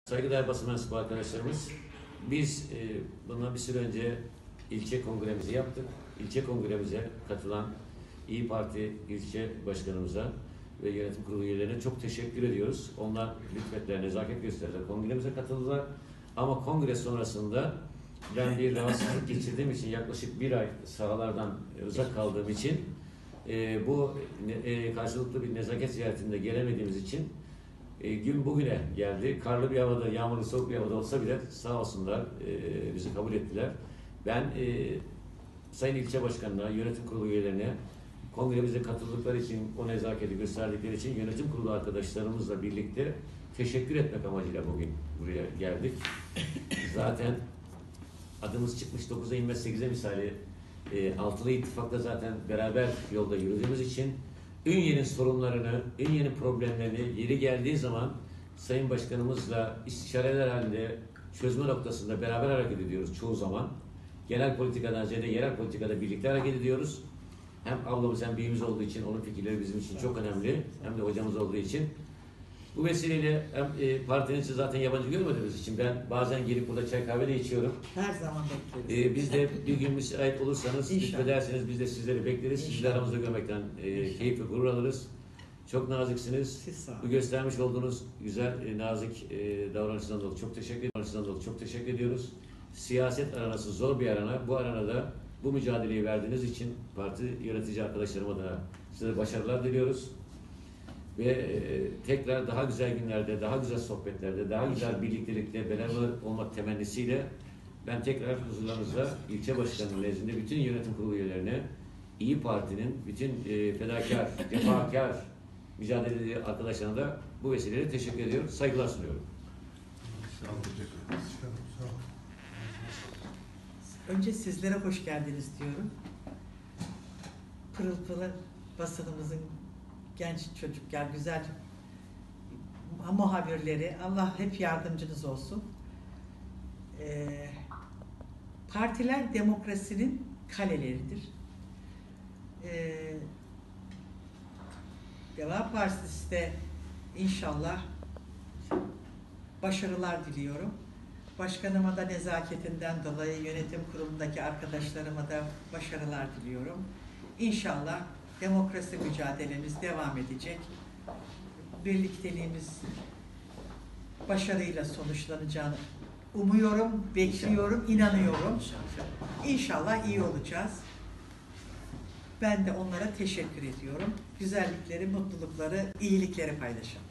Saygıdeğer basın mensubu arkadaşlarımız, biz bundan bir süre önce ilçe kongremizi yaptık. İlçe kongremize katılan İYİ Parti ilçe başkanımıza ve yönetim kurulu üyelerine çok teşekkür ediyoruz. Onlar lütfettiler, nezaket gösterdiler. Kongremize katıldılar. Ama kongre sonrasında ben bir rahatsızlık geçirdiğim için yaklaşık bir ay sahalardan uzak kaldığım için bu karşılıklı bir nezaket ziyaretinde gelemediğimiz için gün bugüne geldi. Karlı bir havada, yağmurlu soğuk bir havada olsa bile sağ olsunlar bizi kabul ettiler. Ben Sayın İlçe Başkanı'na, yönetim kurulu üyelerine kongremize katıldıkları için, o nezaketi gösterdikleri için yönetim kurulu arkadaşlarımızla birlikte teşekkür etmek amacıyla bugün buraya geldik. Zaten adımız çıkmış 9'a inmez 8'e misali altılı ittifakla zaten beraber yolda yürüdüğümüz için Ünye'nin sorunlarını, Ünye'nin problemlerini yeri geldiği zaman Sayın Başkanımızla istişareler halinde çözme noktasında beraber hareket ediyoruz çoğu zaman. Genel politikadan ziyade yerel politikada birlikte hareket ediyoruz. Hem ablamız hem büyüğümüz olduğu için onun fikirleri bizim için çok önemli. Hem de hocamız olduğu için. Bu vesileyle hem partinin sizi zaten yabancı görmediğimiz için ben bazen gelip burada çay kahve de içiyorum. Her zaman bekleriz. Biz de bir gün müsait olursanız, lütfederseniz biz de sizleri bekleriz. Sizi de aramızda görmekten keyif ve gurur alırız. Çok naziksiniz. Bu göstermiş olduğunuz güzel, nazik davranışından dolayı çok teşekkür ediyoruz. Siyaset aranası zor bir arana. Bu aranada bu mücadeleyi verdiğiniz için parti yönetici arkadaşlarıma da size başarılar diliyoruz. Ve tekrar daha güzel günlerde, daha güzel sohbetlerde, daha güzel birliktelikle beraber olmak temennisiyle ben tekrar huzurlarınızda ilçe başkanının nezdinde bütün yönetim kurulu üyelerine, İYİ Parti'nin bütün fedakar, cefakar mücadeleci arkadaşlarına da bu vesileyle teşekkür ediyorum. Saygılar sunuyorum. Önce sizlere hoş geldiniz diyorum. Pırıl pırıl basınımızın genç çocuklar, güzel muhabirleri, Allah hep yardımcınız olsun. Partiler demokrasinin kaleleridir. Deva Partisi de inşallah başarılar diliyorum. Başkanıma da nezaketinden dolayı yönetim kurulundaki arkadaşlarıma da başarılar diliyorum. İnşallah demokrasi mücadelemiz devam edecek. Birlikteliğimiz başarıyla sonuçlanacağını umuyorum, bekliyorum, inanıyorum. İnşallah iyi olacağız. Ben de onlara teşekkür ediyorum. Güzellikleri, mutlulukları, iyilikleri paylaşalım.